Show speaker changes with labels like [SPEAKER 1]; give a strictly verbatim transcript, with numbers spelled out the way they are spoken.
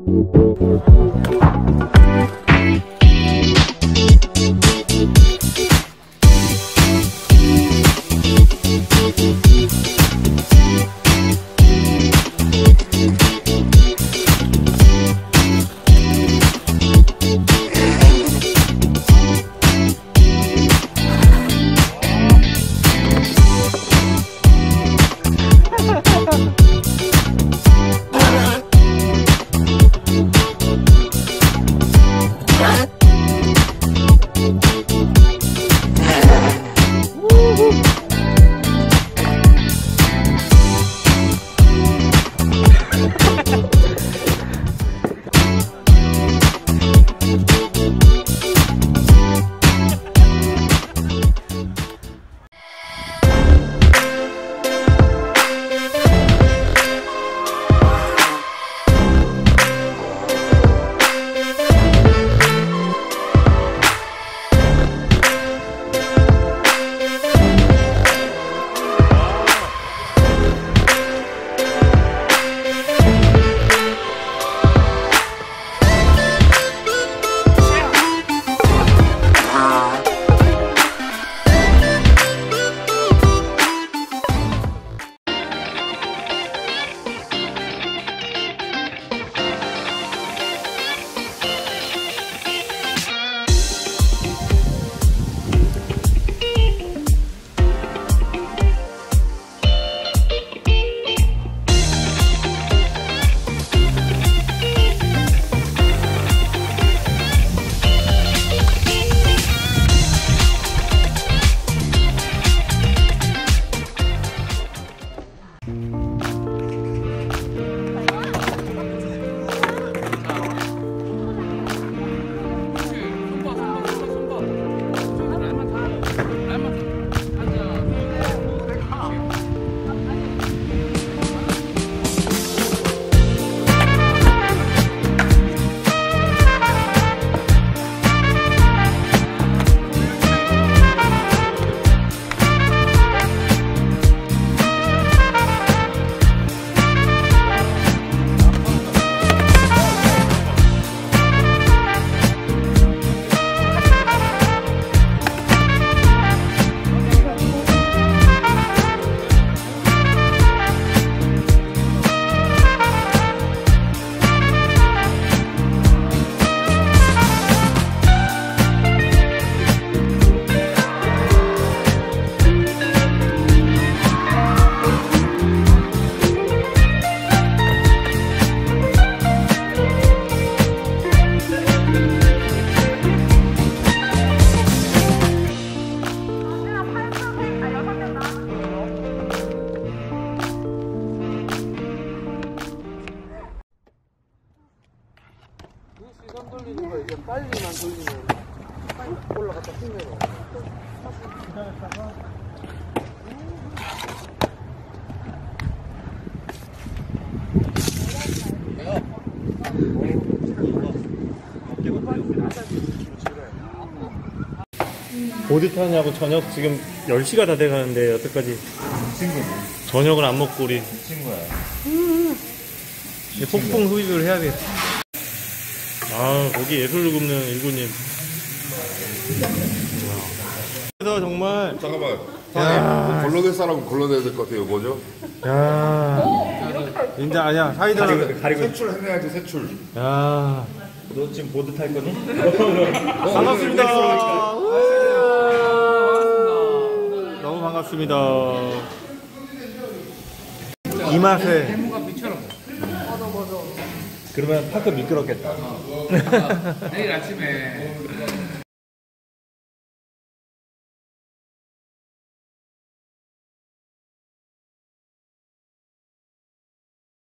[SPEAKER 1] 시간 돌리는 거 이제 빨리만 돌리면 빨리 올라갔다 힘내로 기다렸다가
[SPEAKER 2] 어디 타냐고. 저녁 지금 열 시가 다 돼가는데 여태까지 저녁을 안 먹고 우리
[SPEAKER 3] 친구야.
[SPEAKER 2] 이제 폭풍 흡입을 해야겠다. 아, 거기 예술을 굽는 일구님. 그래서 정말
[SPEAKER 4] 잠깐만. 사장님, 걸러낼 사람은 걸러내야 될 것 같아요. 뭐죠?
[SPEAKER 2] 야 진짜 아니야. 사이다
[SPEAKER 3] 가리고
[SPEAKER 4] 세출 해내야지, 세출.
[SPEAKER 2] 야
[SPEAKER 3] 너 지금 보드 탈 거니?
[SPEAKER 2] 반갑습니다. 너무 반갑습니다. 이 맛에.
[SPEAKER 3] 그러면 파크 미끄럽겠다.
[SPEAKER 1] 내일 아침에